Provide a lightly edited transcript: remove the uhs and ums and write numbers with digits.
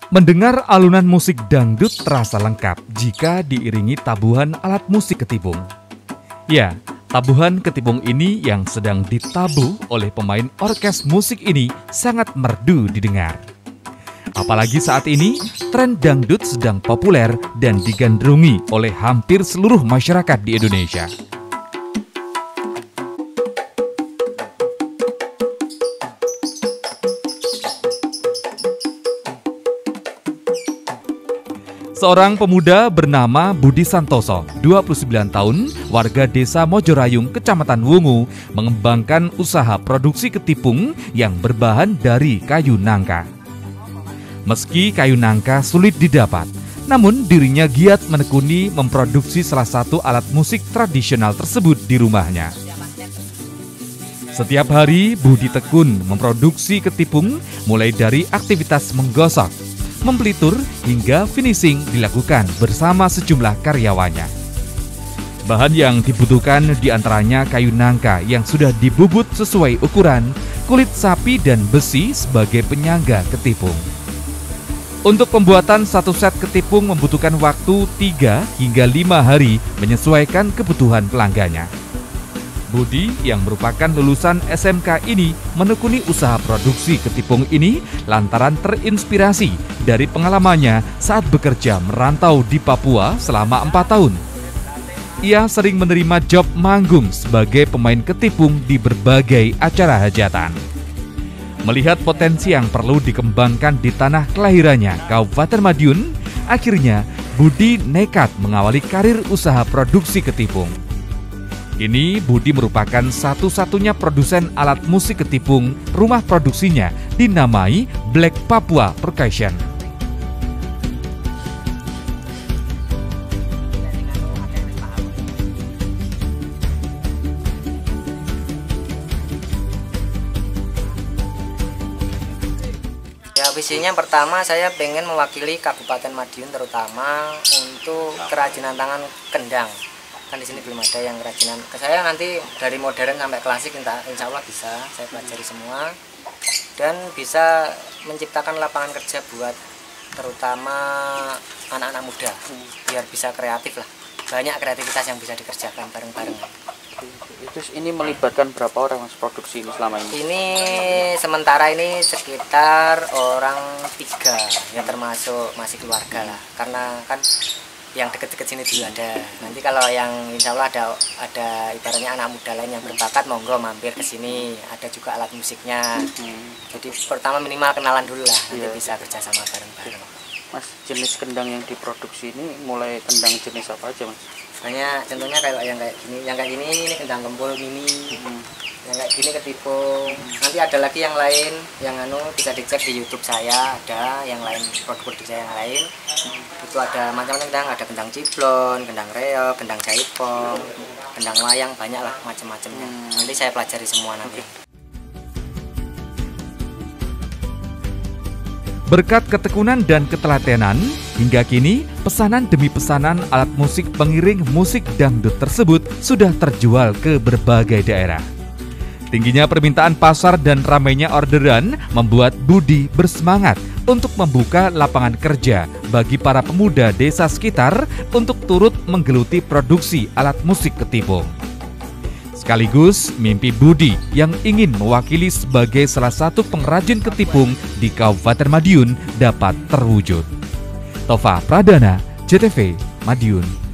Mendengar alunan musik dangdut terasa lengkap jika diiringi tabuhan alat musik ketipung. Ya, tabuhan ketipung ini yang sedang ditabuh oleh pemain orkes musik ini sangat merdu didengar. Apalagi saat ini, tren dangdut sedang populer dan digandrungi oleh hampir seluruh masyarakat di Indonesia. Seorang pemuda bernama Budi Santoso, 29 tahun, warga desa Mojorayung, Kecamatan Wungu, mengembangkan usaha produksi ketipung yang berbahan dari kayu nangka. Meski kayu nangka sulit didapat, namun dirinya giat menekuni memproduksi salah satu alat musik tradisional tersebut di rumahnya. Setiap hari, Budi tekun memproduksi ketipung mulai dari aktivitas menggosok, mempelitur hingga finishing dilakukan bersama sejumlah karyawannya. Bahan yang dibutuhkan diantaranya kayu nangka yang sudah dibubut sesuai ukuran, kulit sapi dan besi sebagai penyangga ketipung. Untuk pembuatan satu set ketipung membutuhkan waktu 3 hingga 5 hari menyesuaikan kebutuhan pelanggannya. Budi yang merupakan lulusan SMK ini menekuni usaha produksi ketipung ini lantaran terinspirasi dari pengalamannya saat bekerja merantau di Papua selama 4 tahun. Ia sering menerima job manggung sebagai pemain ketipung di berbagai acara hajatan. Melihat potensi yang perlu dikembangkan di tanah kelahirannya, Kabupaten Madiun, akhirnya Budi nekat mengawali karir usaha produksi ketipung. Kini Budi merupakan satu-satunya produsen alat musik ketipung. Rumah produksinya dinamai Black Papua Percussion. Ya, visinya pertama saya pengen mewakili Kabupaten Madiun terutama untuk kerajinan tangan kendang. Kan di sini belum ada yang kerajinan. Saya nanti dari modern sampai klasik insya Allah bisa saya pelajari semua dan bisa menciptakan lapangan kerja buat terutama anak-anak muda biar bisa kreatif lah. Banyak kreativitas yang bisa dikerjakan bareng-bareng. Terus ini melibatkan berapa orang produksi ini selama ini? Ini sementara ini sekitar orang 3 ya, termasuk masih keluarga lah, karena kan yang deket-deket sini juga ada. Nanti kalau yang insya Allah ada ibaratnya anak muda lain yang berbakat, monggo mampir ke sini. Ada juga alat musiknya. Jadi pertama minimal kenalan dulu lah, nanti bisa kerjasama bareng-bareng. Mas, jenis kendang yang diproduksi ini mulai kendang jenis apa aja, Mas? Banyak, contohnya yang kayak gini ini kendang kempul mini. Yang kayak gini ketipung. Nanti ada lagi yang lain yang bisa dicek di YouTube saya, ada yang lain produk-produk saya yang lain. Itu ada macam-macam kendang, ada kendang ciblon, kendang reog, kendang jaipong, kendang wayang, banyak lah macam-macamnya. Nanti saya pelajari semua nanti. Berkat ketekunan dan ketelatenan, hingga kini pesanan demi pesanan alat musik pengiring musik dangdut tersebut sudah terjual ke berbagai daerah. Tingginya permintaan pasar dan ramainya orderan membuat Budi bersemangat untuk membuka lapangan kerja bagi para pemuda desa sekitar untuk turut menggeluti produksi alat musik ketipung. Sekaligus mimpi Budi yang ingin mewakili sebagai salah satu pengrajin ketipung di Kabupaten Madiun dapat terwujud. Tova Pradana, JTV, Madiun.